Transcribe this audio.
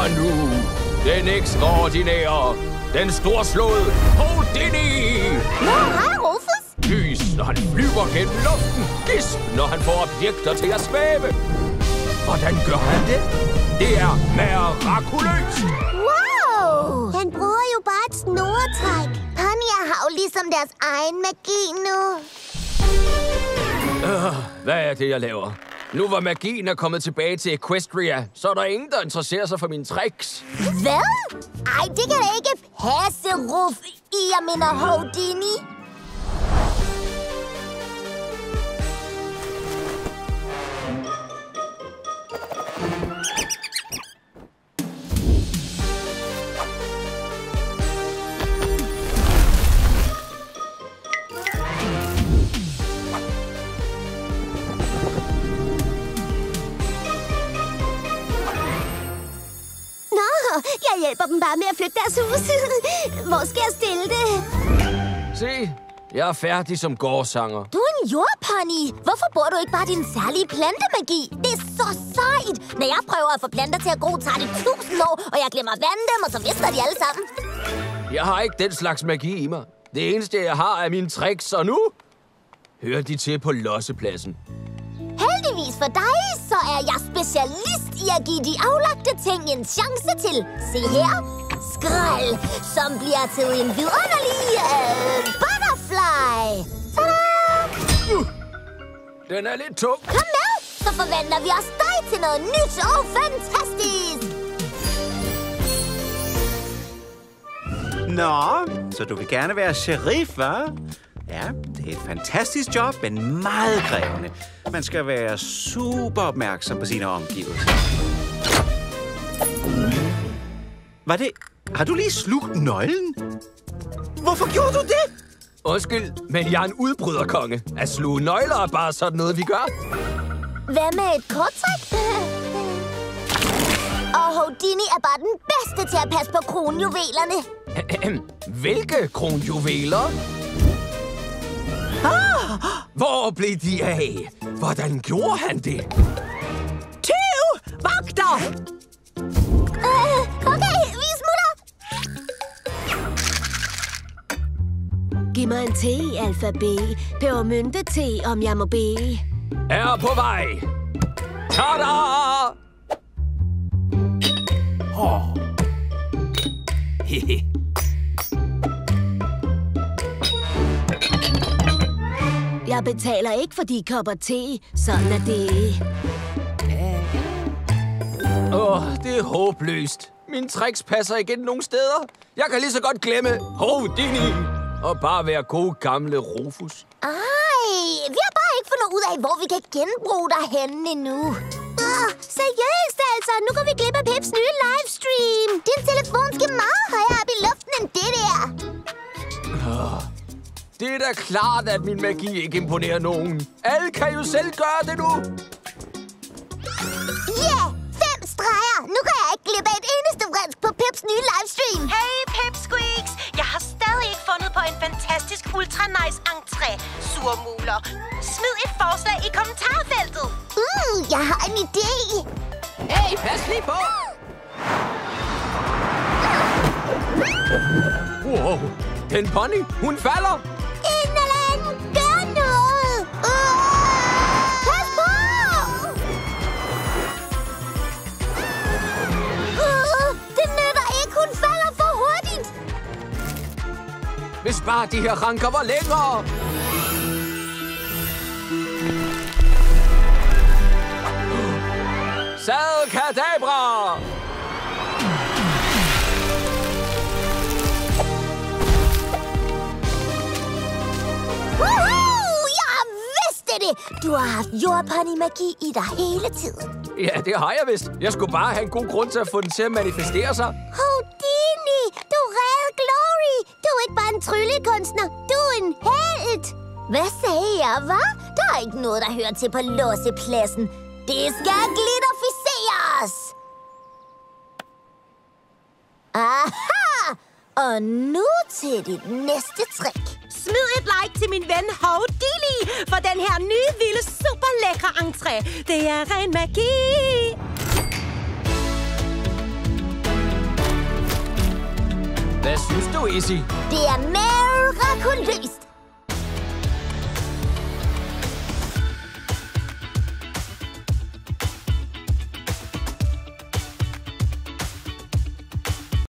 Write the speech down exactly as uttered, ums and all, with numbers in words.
nu den ekstraordinære, den storslåede HOVDINI! Nå, hej, Rufus! Lys, når han flyver gennem luften. Gisp, når han får objekter til at svæve. Hvordan gør han det? Det er mirakuløst! Wow! Han bruger jo bare et snoretræk. Ponyer har jo ligesom deres egen magi nu. Øh, hvad er det, jeg laver? Nu hvor magien er kommet tilbage til Equestria, så er der ingen, der interesserer sig for mine tricks. Hvad? Ej, det kan da ikke passe, Ruf. Jeg mener HOVDINI. Jeg hjælper dem bare med at flytte deres hus. Hvor skal jeg stille det? Se, jeg er færdig som gårdsanger. Du er en jordpony. Hvorfor bruger du ikke bare din særlige plantemagi? Det er så sejt. Når jeg prøver at få planter til at gro, tager det tusind år, og jeg glemmer at vande dem, og så mister de alle sammen. Jeg har ikke den slags magi i mig. Det eneste, jeg har, er mine tricks, og nu hører de til på lossepladsen. Heldigvis for dig, så er jeg specialist i at give de aflagte ting en chance til. Se her. Skrald, som bliver til en vidunderlig uh, butterfly. Tada! Uh, den er lidt tung. Kom med, så forvandler vi os dig til noget nyt og fantastisk. Nå, så du vil gerne være sheriff, hva'? Ja, det er et fantastisk job, men meget krævende. Man skal være super opmærksom på sine omgivelser. Var det... Har du lige slugt nøglen? Hvorfor gjorde du det? Undskyld, men jeg er en udbryderkonge. At sluge nøgler er bare sådan noget, vi gør. Hvad med et korttræk? Og HOVDINI er bare den bedste til at passe på kronjuvelerne. Hvilke kronjuveler? Ah! Hvor blev de af? Hvordan gjorde han det? Tyv! Vagter! Uh, okay, vi smutter! Giv mig en te, alfabet. Pebermynte te, om jeg må bede. Er på vej. Tada! Oh. Hehe. Jeg betaler ikke for de kopper te. Sådan er det. Åh, oh, det er håbløst. Mine tricks passer igen nogen steder. Jeg kan lige så godt glemme HOVDINI og bare være gode gamle Rufus. Ej, vi har bare ikke fundet ud af, hvor vi kan genbruge dig henne endnu. Oh, seriøst altså, nu går vi glip af Pips nye livestream. Din telefon skal meget højere op i luften end det der. Oh. Det er da klart, at min magi ikke imponerer nogen. Alle kan jo selv gøre det nu. Ja, yeah, fem streger. Nu kan jeg ikke glippe af et eneste vrinsk på Pips nye livestream. Hey, Pipsqueaks. Jeg har stadig ikke fundet på en fantastisk ultra nice entré, surmuler. Smid et forslag i kommentarfeltet. Uh, jeg har en idé. Hey, pas lige på. Wow, den pony, hun falder. En eller anden, gør noget! Uh, pas på! Uh, det nytter ikke, hun falder for hurtigt! Hvis bare de her ranker var længere! Sadkadabra! Woohoo! Jeg vidste det! Du har haft jordpony-magi i dig hele tiden. Ja, det har jeg vist. Jeg skulle bare have en god grund til at få den til at manifestere sig. HOVDINI! Du redder Glory! Du er ikke bare en tryllekunstner. Du er en helt! Hvad sagde jeg, hva'? Der er ikke noget, der hører til på låsepladsen. Det skal glitterficeres! Aha! Og nu til dit næste trick. Smid et like til min ven HOVDINI for den her nye, vilde, super lækre entré. Det er ren magi. Hvad synes du, Izzy? Det er mirakuløst.